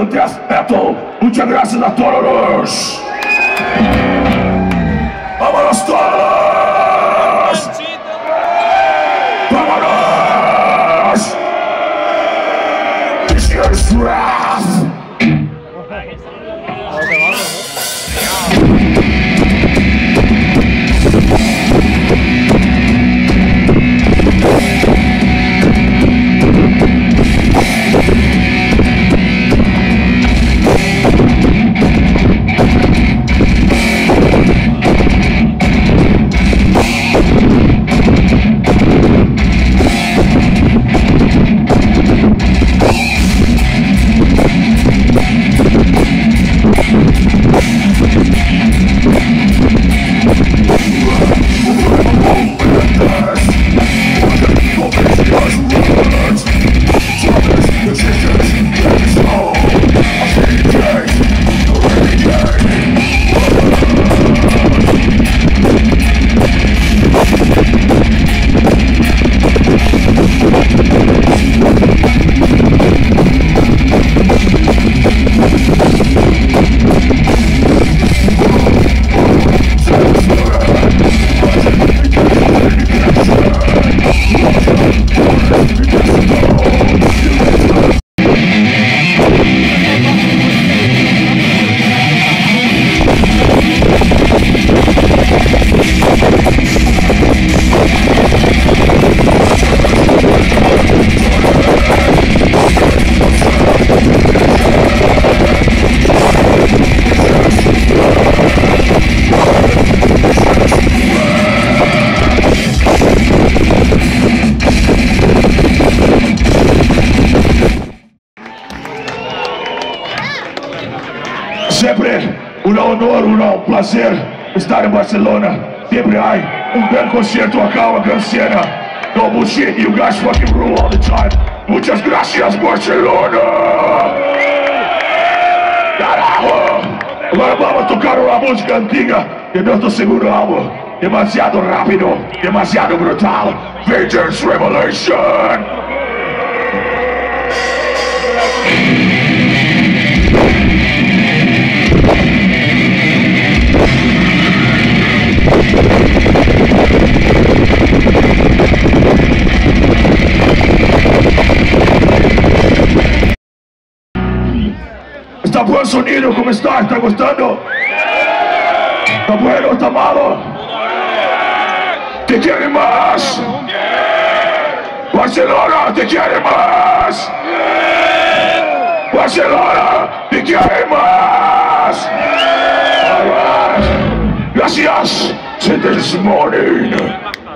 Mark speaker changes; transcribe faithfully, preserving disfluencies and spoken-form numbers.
Speaker 1: death metal. Muchas gracias a todos. ¡Vámonos todos! ¡Vámonos! This year's wrath. Siempre un honor, un placer estar en Barcelona. Siempre hay un gran concierto acá en Gran Siena. No bullshit, you guys fucking rule all the time. Muchas gracias, Barcelona. Carajo. Ahora vamos a tocar una música antigua de nuestro segundo álbum. Demasiado rápido, demasiado brutal. Vengeance Revelation. Está buen sonido, ¿cómo está? ¿Está gustando? ¿Está bueno? ¿Está malo? ¿Te quiere más? Barcelona, ¿te quiere más? Barcelona, ¿te quiere más? All right. Gracias, this morning.